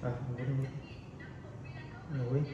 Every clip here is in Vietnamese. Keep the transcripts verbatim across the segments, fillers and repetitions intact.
Rồi, ngồi đi. Ngồi.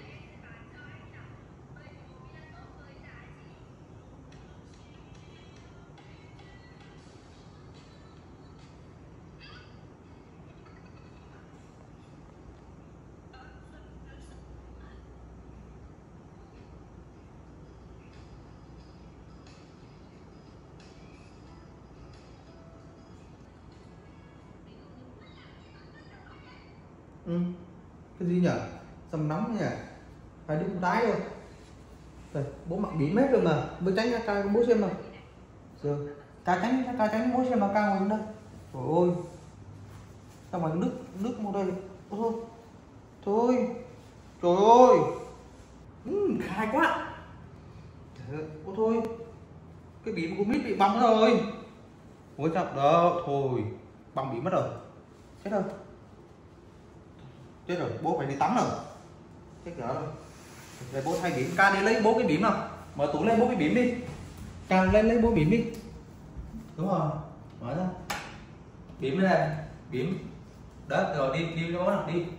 Ừ. Cái gì nhỉ? Sầm nóng nhỉ? Phải đi con tái rồi. Rồi, bố mặc bỉm hết rồi mà. Bố tránh ra ca bố xem nào. Rồi, ca tránh ca tránh bố xem nào, ca ngồi xuống đây. Trời ơi. Sao mà nước nước một đây. Ôi thôi. Thôi. Trời ơi. Ừ, khai quá. Trời ơi, ôi thôi. Cái bỉm của mít bị bong rồi. Ôi chọc đó, thôi. Bong bỉm mất rồi. Chết rồi. Chết rồi, bố phải đi tắm rồi. Chết rồi. Để bố thay bỉm, ca đi lấy bố cái bỉm nào. Mở tủ lên bố cái bỉm đi. Ca lên lấy bố bỉm đi. Đúng rồi. Mở ra. Bỉm đây này, bỉm. Đó, rồi đi đi cho bố nào, đi.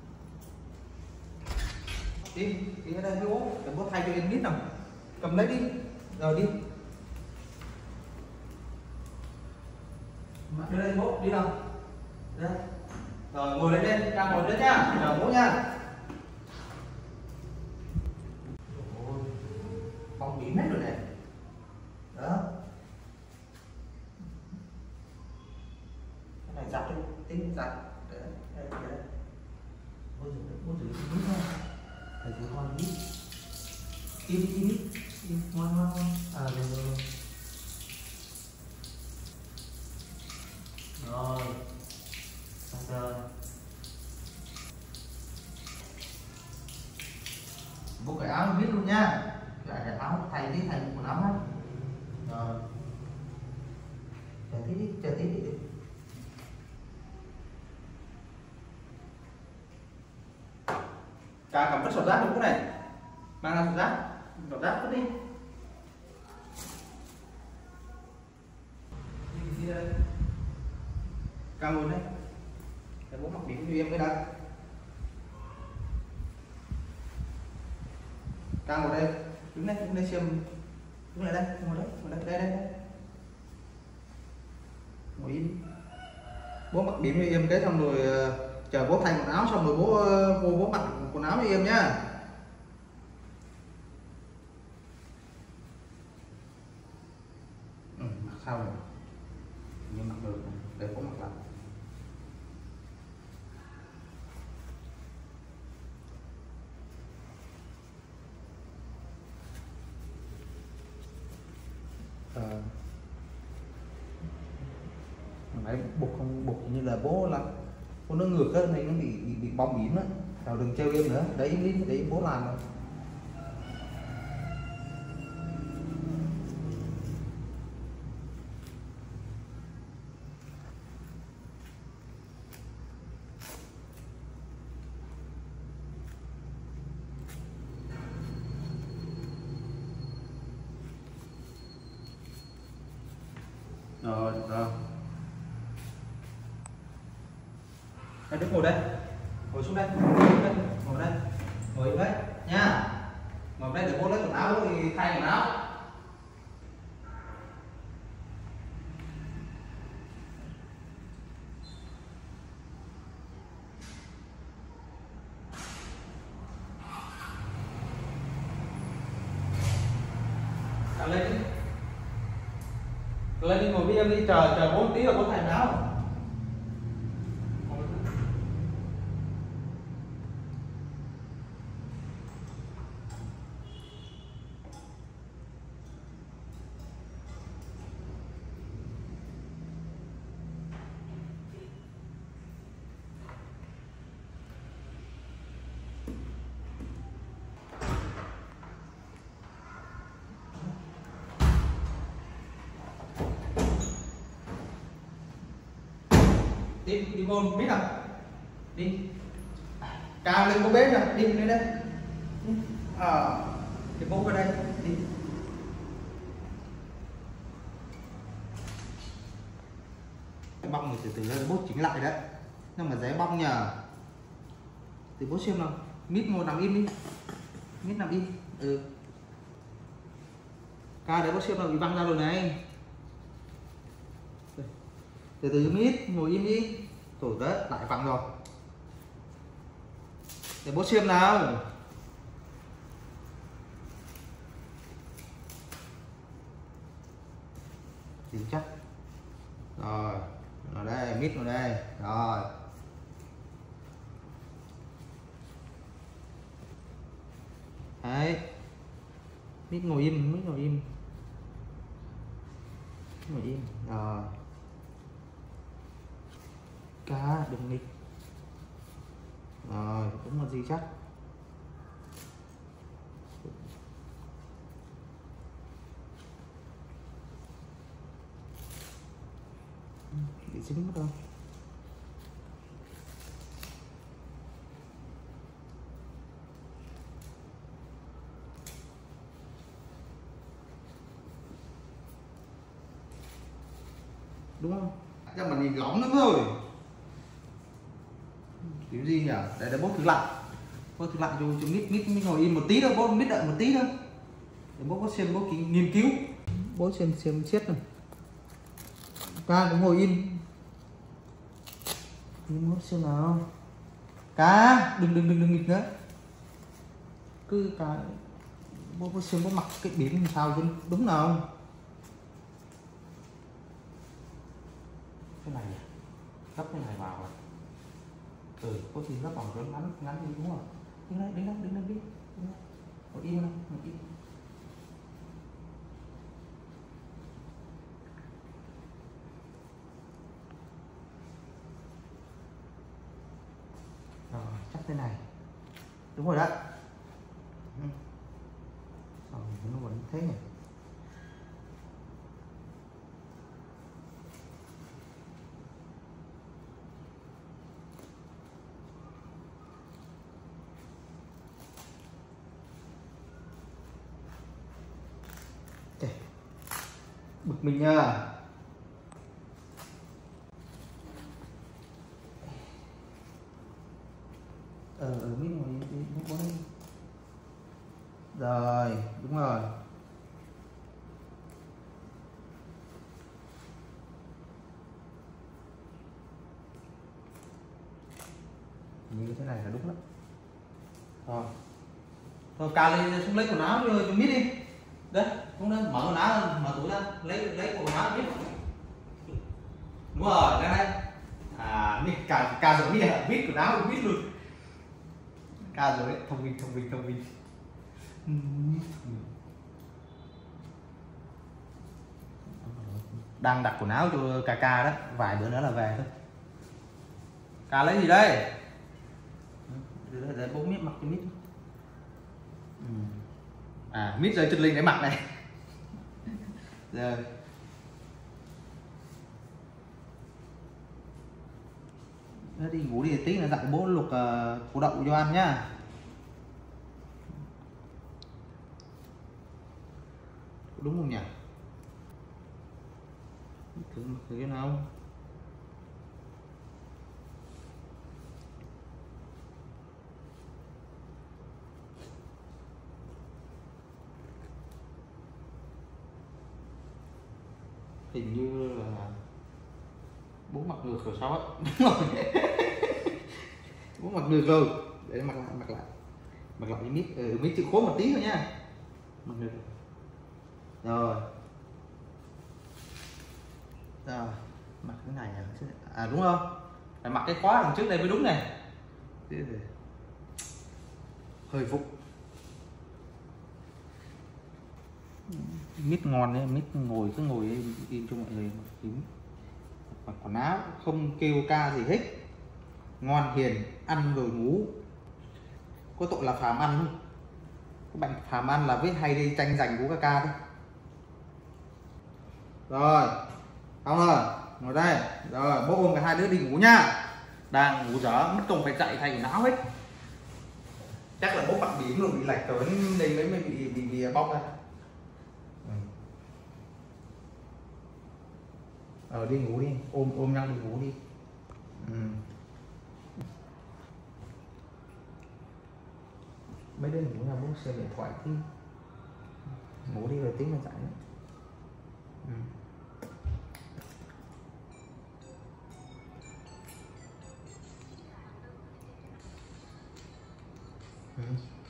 Đi, đi ở đây với bố, để bố thay cho em biết nào. Cầm lấy đi. Rồi đi. Đưa đây bố, đi nào. Đây. Rồi ngồi lên đây, ca ngồi lên nhá. Chào bố nha. Ôi, bong bỉm hết rồi này. Đó. Cái này giặt đi, tính giặt. Đấy, đây, đây. Bố giữ, bố giữ cái mít nha. Thầy giữ con mít. Im, im, im, im, ngoan, ngoan, ngoan. À, rồi, rồi, rồi. Rồi. Rồi. Bố cởi áo biết luôn nha. Cởi áo thay tí, thay một quần áo hết. Rồi. Chờ tí đi, chờ tí đi. Cả cầm cái sọt rác đúng này. Mang ra sọt rác. Sọt rác vứt đi. Đi đi đây. Cao ngồi đây. Để bố mặc bỉm cho em cái đã. Cao ngồi đây. Đứng đây, đứng đây xem. Đứng lại đây, ngồi đấy, ngồi đây, đây đây. đây. Ngồi im. Bố mặc bỉm cho em cái xong rồi chờ bố thay quần áo xong rồi bố bố, bố mặc quần áo cho em nhá. Ừ, mặc sao rồi? Nhưng mặc được, để bố mặc lại. Ờ. Nãy buộc không buộc như là bố là bố nó ngược á, này nó bị bị, bị bong bỉm á. Nào đừng trêu em nữa, đấy đi, đấy bố làm rồi. Rồi, rồi. Em đứng ngồi đây. Ngồi xuống đây. Ngồi xuống đây. Ngồi đây. Ngồi đấy nha. Ngồi đây để bố lấy quần áo thì thay quần áo. Cả lên đi. Lên đi ngồi với em đi, chờ chờ bố tí rồi bố thay quần áo. Đi đi vô biết không? Đi. Cao lên bố bếp nè, đi lên đây. Ờ. À, thì bố vào đây đi. Bong thì từ từ lên bố chỉnh lại đấy. Nhưng mà dễ bong nhờ. thì bố xem nào. Mít ngồi nằm im đi, mít nằm im. Ừ, ca đấy bố xem nào, bị văng ra rồi này. Từ từ mít ngồi im đi. Rồi đấy, lại văng rồi. Để bố xem nào. Thì chắc. Rồi, ở đây, mít vào đây. Rồi. Đấy. Mít ngồi im, mít ngồi im. Ngồi im. Rồi. Cá đừng nghịch. Rồi, đúng là gì chắc. Bị dính mất không? Đúng không? Chắc mà nhìn lỏng lắm rồi. Kiểu gì nhỉ? Để để bố thử lại. Bố thử lại cho cho mít mít mít ngồi im một tí thôi, bố mít đợi một tí thôi. Để bố có xem bố kỹ nghiên cứu. Bố xem xem chết này. Ca cũng ngồi im. Bố xem nào. Ca, đừng đừng đừng đừng nghịch nữa. Cứ ca bố bố xem bố mặc cái bỉm làm sao chứ đúng nào. Cái này gấp cái này vào rồi. Ừ, có gì gấp vào cho ngắn ngắn đi đúng không? Đứng đây, đứng đây, đứng đây đi. Ngồi im đâu, ngồi im. Rồi, chắc thế này. Đúng rồi đó. Ừ. Rồi, nó vẫn thế nhỉ. Bực mình nha. Ờ ờ biết rồi đi đi bố đi. Rồi, đúng rồi. Như thế này là đúng lắm. Rồi. Thôi ca lên xuống lấy quần áo cho, cho mít đi. Đấy, không đó, mở quần áo, mở túi ra, lấy lấy quần áo mít. Đúng rồi, đây đây. À, mít ca ca rồi mít à, mít quần áo mít luôn. Ca rồi đấy, thông minh thông minh thông minh. Đang đặt quần áo cho ca ca đó, vài bữa nữa là về thôi. Ca lấy gì đây? Để, để bố mít mặc cho mít. Ừ. À, mít rơi chân linh để mặc này. Rồi. Nó đi ngủ đi tí nữa dặn bố luộc uh, củ đậu cho ăn nhá. Đúng không nhỉ? Thử thử cái nào. Hình như là bố mặc ngược rồi sao á. Đúng rồi. Bố mặc ngược rồi. Để mặc lại mặc lại mặc lại mít. Ừ, mít chịu khó một tí thôi nha. Mặc ngược rồi. Rồi mặc cái này à, à đúng không? Phải mặc cái khóa đằng trước đây mới đúng này. Hơi vụ. Mít ngon đấy, mít ngồi cứ ngồi im, im cho mọi người im. Mặc quần áo không kêu ca gì hết, ngoan hiền, ăn rồi ngủ, có tội là phàm ăn thôi. Các bạn phàm ăn là biết hay đi tranh giành của ca ca thôi. Rồi xong rồi, ngồi đây rồi, bố ôm cả hai đứa đi ngủ nha. Đang ngủ dở mất công phải dậy thay quần áo hết. Chắc là bố bạn bỉm rồi, bị lệch rồi đây mới mới bị bị, bị bóc ra. Ờ đi ngủ đi, ôm ôm nhau đi ngủ đi. Ừ. mấy đứa ngủ nhà bố xem điện thoại thì ngủ đi rồi tiếng là chạy nữa. Ừ. Ừ.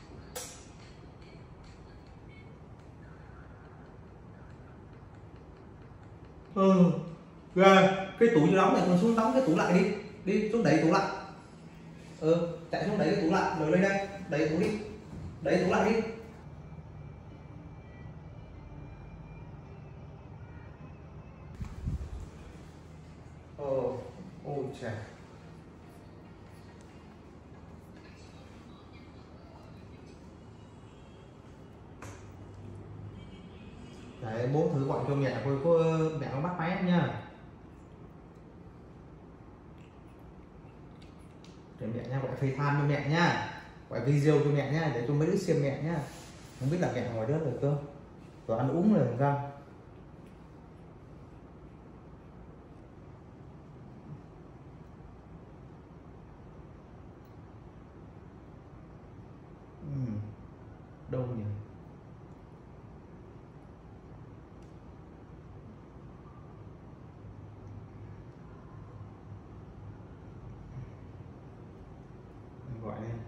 Ừ. Rồi cái tủ như đóng này còn xuống đóng cái tủ lại đi, đi xuống đẩy tủ lại. Ừ, chạy xuống đẩy cái tủ lại rồi lên đây, đẩy tủ đi, đẩy tủ lại đi. Ồ, ôi trời. Đấy, bố thử gọi cho mẹ coi có mẹ có bắt máy không nha. Để mẹ nha, gọi FaceTime cho mẹ nha, gọi video cho mẹ nha, để cho mấy đứa xem mẹ nha. Không biết là mẹ ngoài đó rồi cơ, rồi ăn uống rồi làm sao. Ừ. Đâu nhỉ? Mình gọi lên.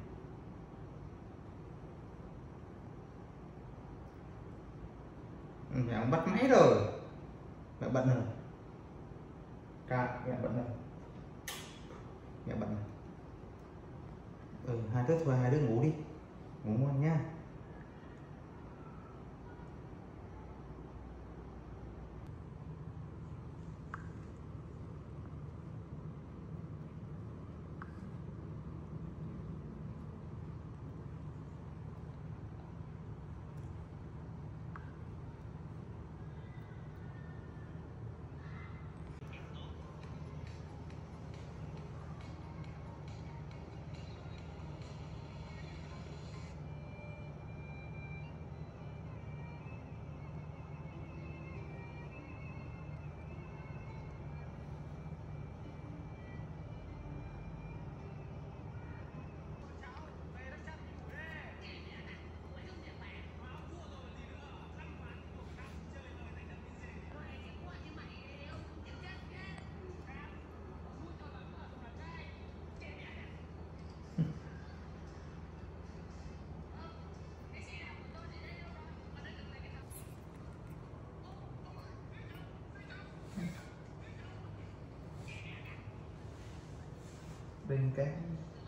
Ừ, mẹ cũng bắt máy rồi, mẹ bận rồi. Ca, mẹ bận rồi, mẹ bận rồi. Ừ, hai đứa thôi, hai đứa ngủ đi, ngủ ngon nha. Bên cái